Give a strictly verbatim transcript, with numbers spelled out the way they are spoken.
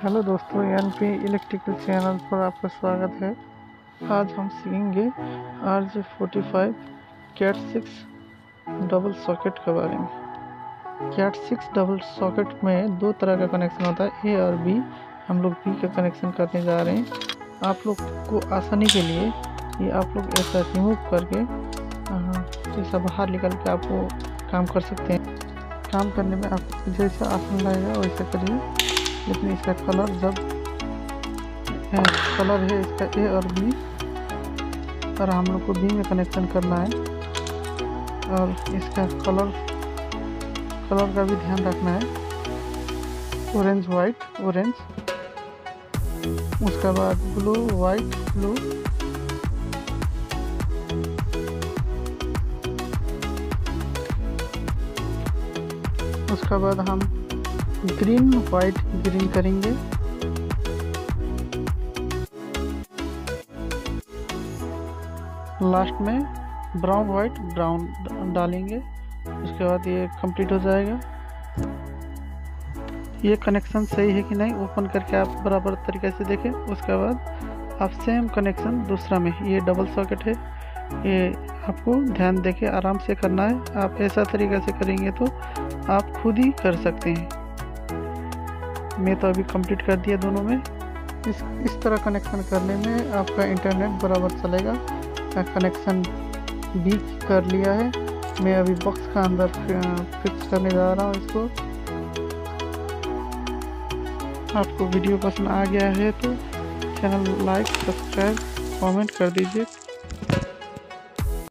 Hello दोस्तों, N P electrical channel पर आपका स्वागत है। आज हम सीखेंगे R J forty five cat six double socket के बारे में। कैट सिक्स डबल सॉकेट में दो तरह का कनेक्शन होता है, ए और बी। हम लोग बी का कनेक्शन करने जा रहे हैं। आप लोग को आसानी के लिए ये आप लोग ऐसा रिमूव करके ऐसा बाहर निकल के आपको काम कर सकते हैं। काम करने में आपको जैसा आसान लगेगा वैसा करिए, लेकिन इसका कलर जब कलर है इसका ए और बी, और हम लोग को बी में कनेक्शन करना है। और इसका कलर कलर का भी ध्यान रखना है, ऑरेंज वाइट ऑरेंज, उसके बाद ब्लू वाइट ब्लू, उसके बाद हम ग्रीन वाइट ग्रीन करेंगे। लास्ट में ब्राउन वाइट ब्राउन डालेंगे। उसके बाद ये कंप्लीट हो जाएगा। ये कनेक्शन सही है कि नहीं ओपन करके आप बराबर तरीके से देखें। उसके बाद आप सेम कनेक्शन दूसरा में, ये डबल सॉकेट है, ये आपको ध्यान देके आराम से करना है। आप ऐसा तरीके से करेंगे तो आप खुद ही कर सकते हैं। मैं तो अभी कंप्लीट कर दिया दोनों में। इस इस तरह कनेक्शन करने में आपका इंटरनेट बराबर चलेगा। कनेक्शन भी कर लिया है, मैं अभी बॉक्स का अंदर फिक्स करने जा रहा हूँ इसको। आपको वीडियो पसंद आ गया है तो चैनल लाइक सब्सक्राइब कमेंट कर दीजिए।